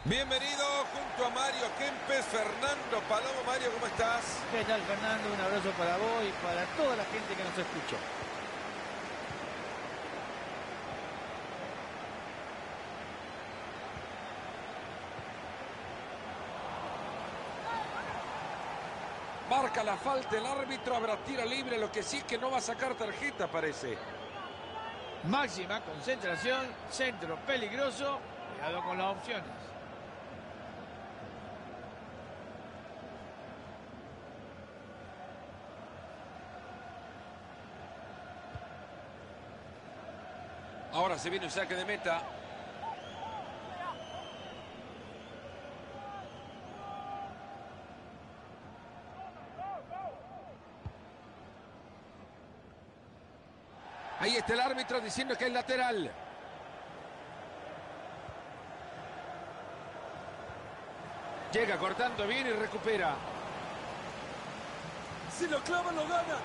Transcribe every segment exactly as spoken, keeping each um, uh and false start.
Bienvenido junto a Mario Kempes, Fernando Palomo. Mario, ¿cómo estás? ¿Qué tal, Fernando? Un abrazo para vos y para toda la gente que nos escuchó. Marca la falta el árbitro, habrá tiro libre, lo que sí que no va a sacar tarjeta, parece. Máxima concentración, centro peligroso, cuidado con las opciones. Ahora se viene un saque de meta. Ahí está el árbitro diciendo que es lateral. Llega cortando bien y recupera. Si lo clava, lo gana.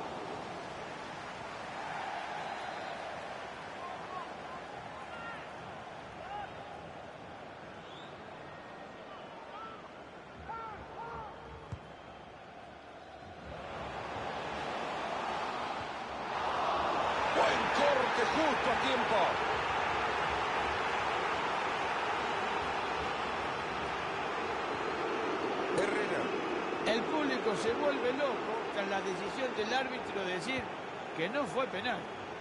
Buen corte justo a tiempo. Herrera. El público se vuelve loco tras la decisión del árbitro de decir que no fue penal.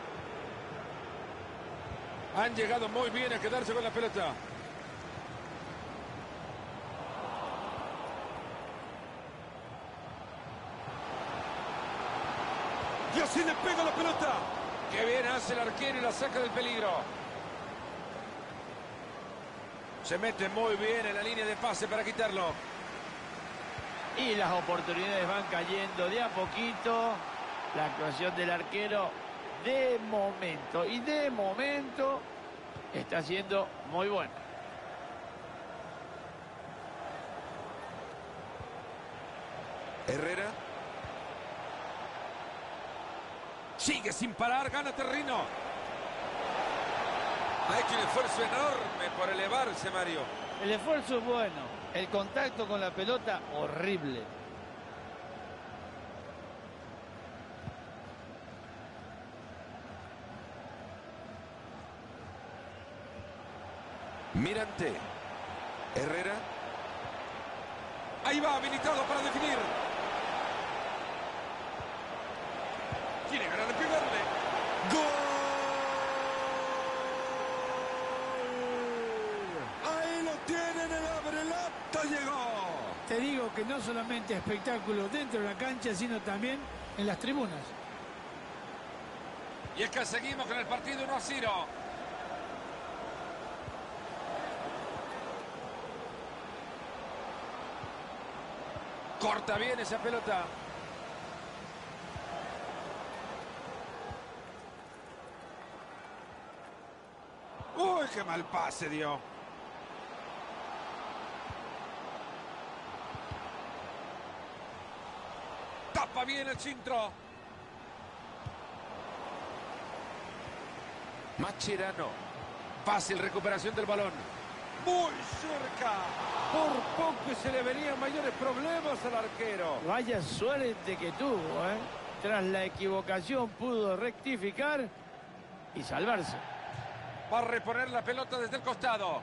Han llegado muy bien a quedarse con la pelota. Y así le pega la pelota. Qué bien hace el arquero y la saca del peligro. Se mete muy bien en la línea de pase para quitarlo. Y las oportunidades van cayendo de a poquito. La actuación del arquero de momento y de momento está siendo muy buena. Herrera. Sigue sin parar, gana terreno. Ha hecho un esfuerzo enorme por elevarse, Mario. El esfuerzo es bueno, el contacto con la pelota horrible. Mirante. Herrera. Ahí va, habilitado para definir. Tiene ganas de pegarle. ¡Gol! Ahí lo tienen, el abrelata llegó. Te digo que no solamente espectáculo dentro de la cancha, sino también en las tribunas. Y es que seguimos con el partido uno a cero. Corta bien esa pelota. ¡Uy, qué mal pase dio! Tapa bien el centro. Mascherano. Fácil recuperación del balón. Muy cerca. Por poco se le venían mayores problemas al arquero. Vaya suerte que tuvo, ¿eh? Tras la equivocación pudo rectificar y salvarse. Va a reponer la pelota desde el costado.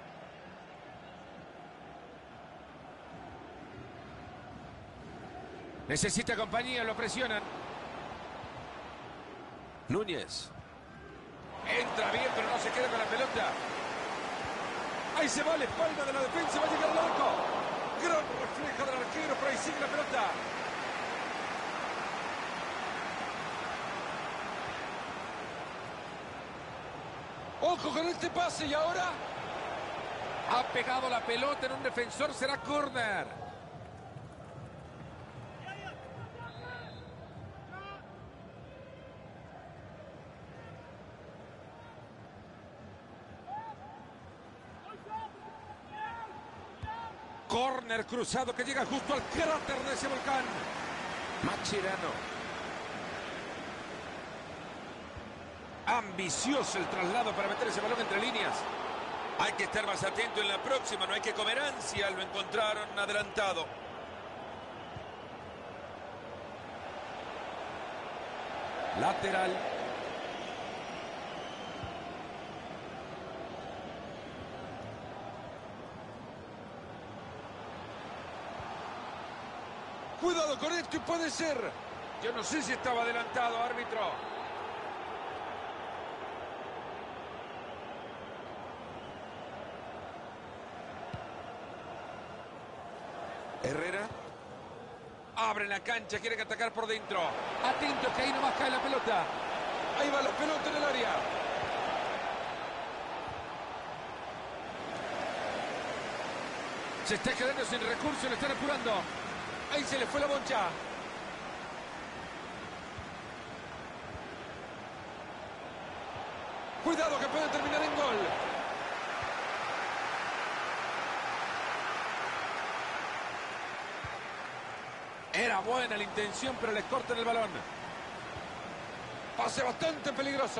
Necesita compañía, lo presionan. Núñez. Entra bien, pero no se queda con la pelota. Ahí se va a la espalda de la defensa, va a llegar al arco. Gran reflejo del arquero, pero ahí sigue la pelota. Ojo con este pase y ahora ha pegado la pelota en un defensor, será córner. Córner cruzado que llega justo al cráter de ese volcán. Mascherano. Ambicioso el traslado para meter ese balón entre líneas. Hay que estar más atento en la próxima, no hay que comer ansia, lo encontraron adelantado. Lateral. Cuidado con esto y puede ser. Yo no sé si estaba adelantado, árbitro. Herrera. Abre la cancha, quiere que atacar por dentro. Atento que ahí nomás cae la pelota. Ahí va la pelota en el área. Se está quedando sin recursos, le están apurando. Ahí se le fue la bocha. Cuidado que puede terminar en gol. Era buena la intención, pero les cortan el balón. Pase bastante peligroso.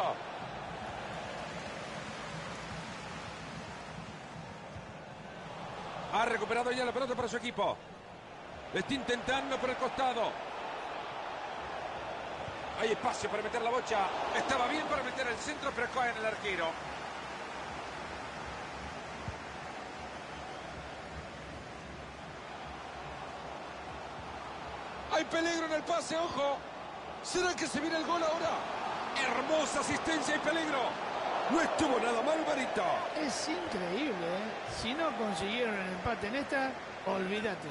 Ha recuperado ya la pelota para su equipo. Lo está intentando por el costado. Hay espacio para meter la bocha. Estaba bien para meter el centro, pero cae en el arquero. Hay peligro en el pase, ojo. ¿Será que se viene el gol ahora? Hermosa asistencia y peligro. No estuvo nada mal, Barito. Es increíble, ¿eh? Si no consiguieron el empate en esta, olvídate.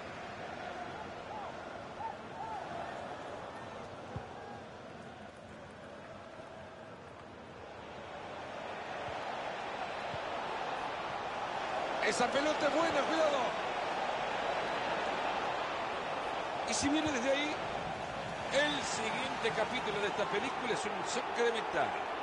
Esa pelota es buena, cuidado. Y si viene desde ahí, el siguiente capítulo de esta película es un saque de meta.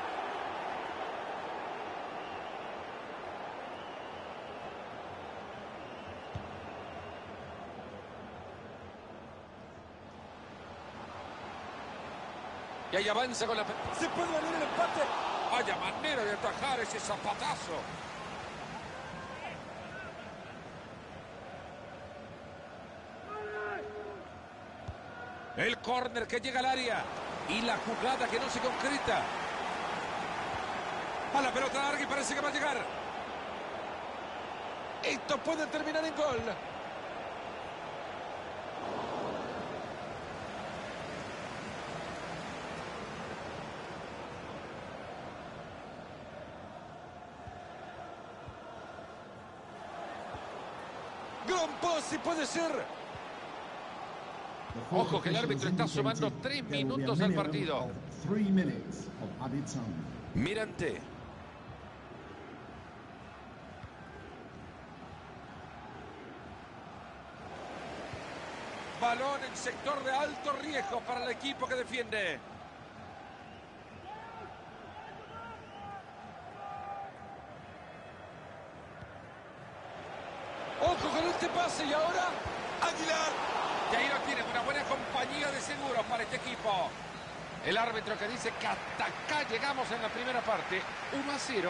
Y ahí avanza con la... ¿Se puede valer el empate? Vaya manera de atajar ese zapatazo. El córner que llega al área. Y la jugada que no se concreta. A la pelota larga y parece que va a llegar. Esto puede terminar en gol. Gran pase, puede ser. Ojo que el árbitro está sumando tres minutos al partido. Mirante. Balón en sector de alto riesgo para el equipo que defiende. Ojo con este pase y ahora Aguilar. Y ahí lo tienen, una buena compañía de seguros para este equipo. El árbitro que dice que hasta acá llegamos en la primera parte. uno a cero.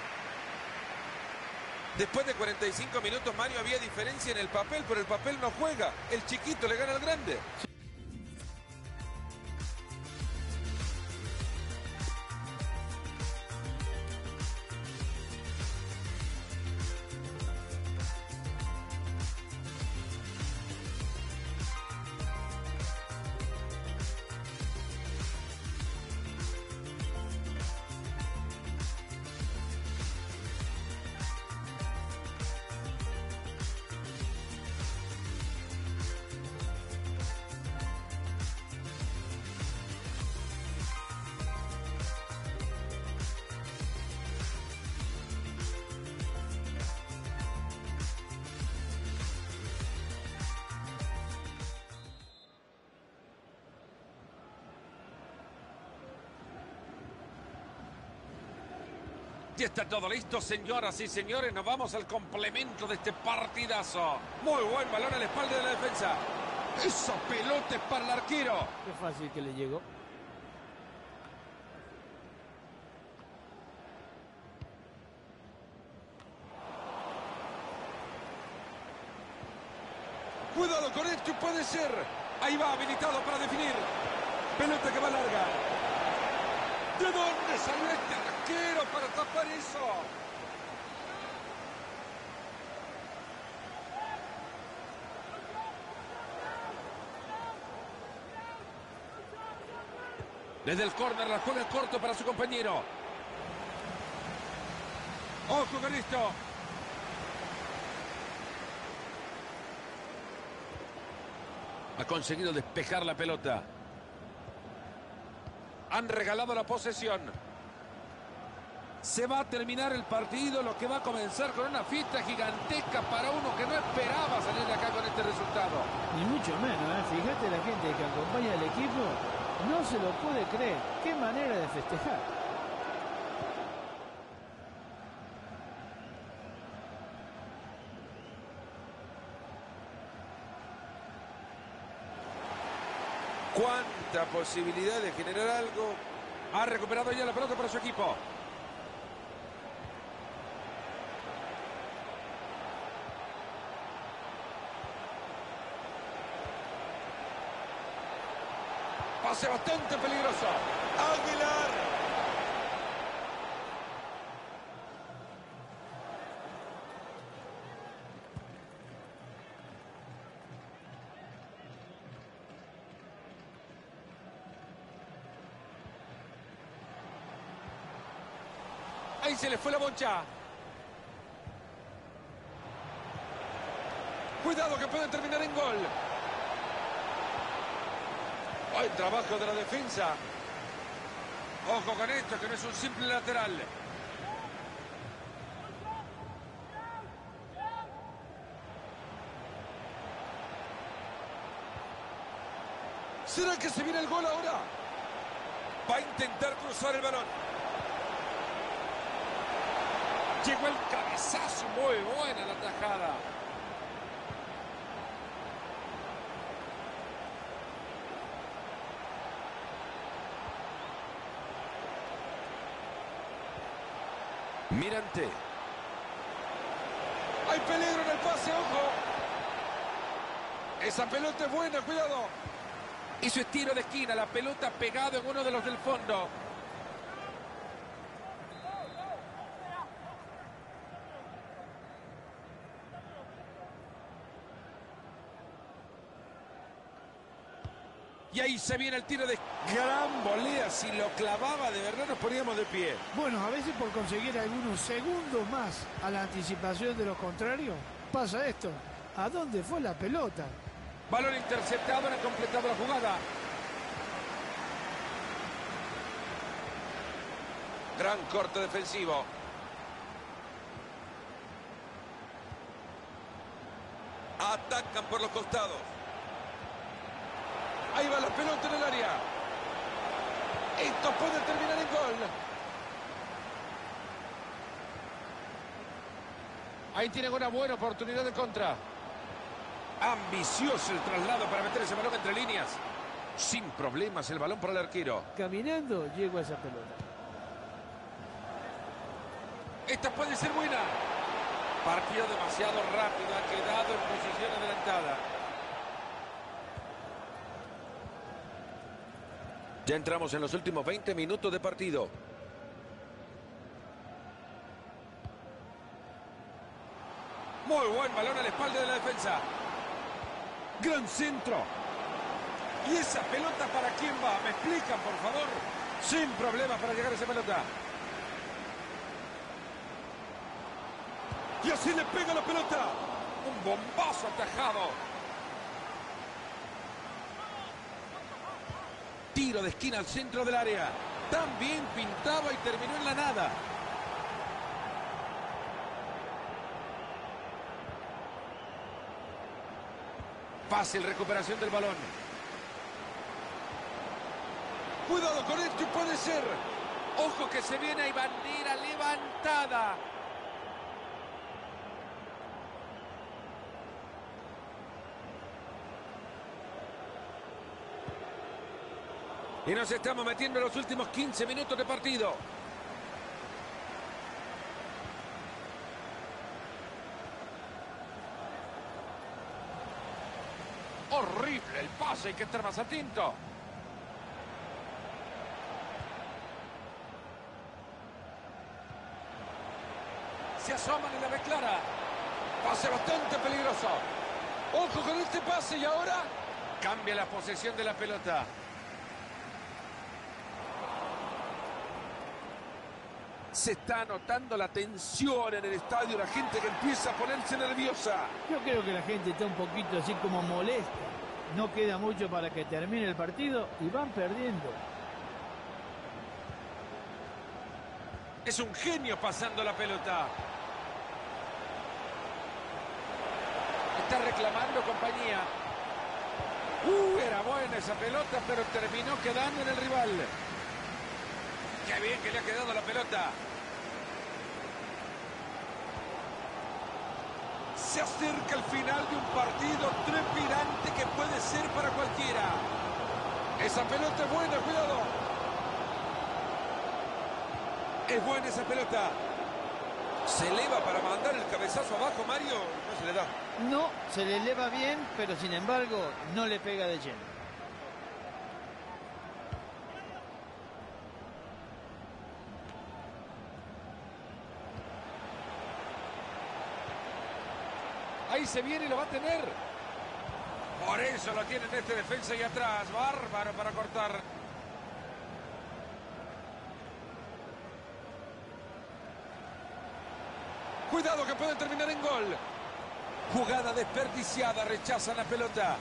Después de cuarenta y cinco minutos, Mario, había diferencia en el papel, pero el papel no juega. El chiquito le gana al grande. Ya está todo listo, señoras y señores. Nos vamos al complemento de este partidazo. Muy buen balón a la espalda de la defensa. Esa pelota es para el arquero. Qué fácil que le llegó. Cuidado con esto, puede ser. Ahí va, habilitado para definir. Pelota que va larga. ¿De dónde salió este arquero para tapar eso? Desde el córner la juega corto para su compañero. Ojo con esto. Ha conseguido despejar la pelota. Han regalado la posesión. Se va a terminar el partido, lo que va a comenzar con una fiesta gigantesca para uno que no esperaba salir de acá con este resultado. Ni mucho menos, ¿eh? Fíjate la gente que acompaña al equipo, no se lo puede creer. Qué manera de festejar. Cuánta posibilidad de generar algo. Ha recuperado ya la pelota para su equipo. Pase bastante peligroso. Aguilar. Ahí se le fue la bocha. Cuidado que puede terminar en gol. Buen trabajo de la defensa. Ojo con esto, que no es un simple lateral. ¿Será que se viene el gol ahora? Va a intentar cruzar el balón. Llegó el cabezazo, muy buena la tajada. Mirante. Hay peligro en el pase, ojo. Esa pelota es buena, cuidado. Hizo estilo de esquina, la pelota pegado en uno de los del fondo. Y ahí se viene el tiro de gran volea. Si lo clavaba, de verdad nos poníamos de pie. Bueno, a veces por conseguir algunos segundos más a la anticipación de los contrarios, pasa esto. ¿A dónde fue la pelota? Balón interceptado, han completado la jugada. Gran corte defensivo. Atacan por los costados. Ahí va la pelota en el área. Esto puede terminar en gol. Ahí tienen una buena oportunidad de contra. Ambicioso el traslado para meter ese balón entre líneas. Sin problemas el balón para el arquero. Caminando llegó a esa pelota. Esta puede ser buena. Partido demasiado rápido. Ha quedado en posición adelantada. Ya entramos en los últimos veinte minutos de partido. Muy buen balón a la espalda de la defensa. Gran centro. ¿Y esa pelota para quién va? ¿Me explican, por favor? Sin problemas para llegar a esa pelota. Y así le pega la pelota. Un bombazo atajado. Tiro de esquina al centro del área. También pintaba y terminó en la nada. Fácil recuperación del balón. Cuidado con esto, puede ser. Ojo que se viene, hay bandera levantada. Y nos estamos metiendo en los últimos quince minutos de partido. pase, hay que estar más atento. Se asoman y la ve clara. Pase bastante peligroso. Ojo con este pase y ahora cambia la posesión de la pelota. Se está notando la tensión en el estadio, la gente que empieza a ponerse nerviosa. Yo creo que la gente está un poquito así como molesta. No queda mucho para que termine el partido y van perdiendo. Es un genio pasando la pelota. Está reclamando compañía. Uh, era buena esa pelota, pero terminó quedando en el rival. Qué bien que le ha quedado la pelota. Se acerca el final de un partido trepidante que puede ser para cualquiera. Esa pelota es buena, cuidado. Es buena esa pelota. Se eleva para mandar el cabezazo abajo, Mario. No se le da. No, se le eleva bien, pero sin embargo no le pega de lleno. Ahí se viene y lo va a tener. Por eso lo tienen este defensa y atrás. Bárbaro para cortar. Cuidado que pueden terminar en gol. Jugada desperdiciada. Rechazan la pelota.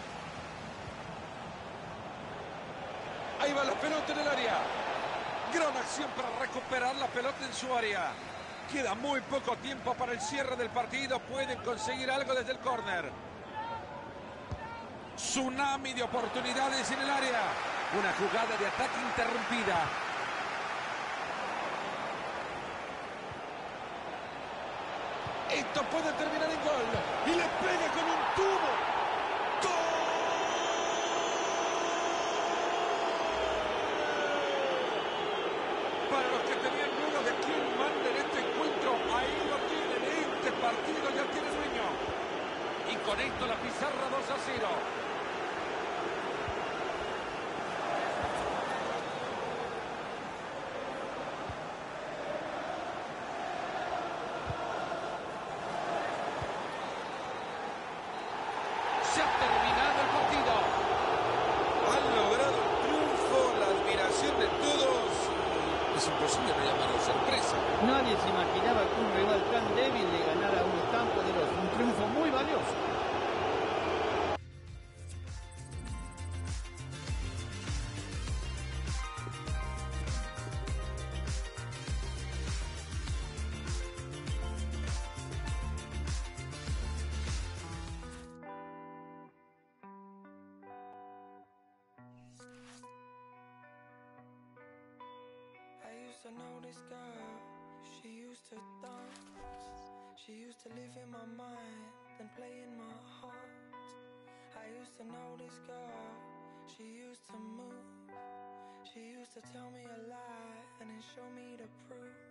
Ahí va la pelota en el área. Gran acción para recuperar la pelota en su área. Queda muy poco tiempo para el cierre del partido. Pueden conseguir algo desde el córner. Tsunami de oportunidades en el área. Una jugada de ataque interrumpida. Esto puede terminar en gol. Y le pega con un tubo. ¡Gol! Para los que tenían dudas de quién manda en este encuentro, ahí lo tienen. Este partido ya tiene dueño. Y con esto la pizarra dos a cero. Se ha terminado el partido. Han logrado el triunfo, la admiración de todos. Es imposible no llamarlo sorpresa. Nadie se imaginaba que un rival tan débil le ganara a uno tan poderoso. Un triunfo muy valioso. I used to know this girl, she used to dance. She used to live in my mind, then play in my heart. I used to know this girl, she used to move. She used to tell me a lie and then show me the proof.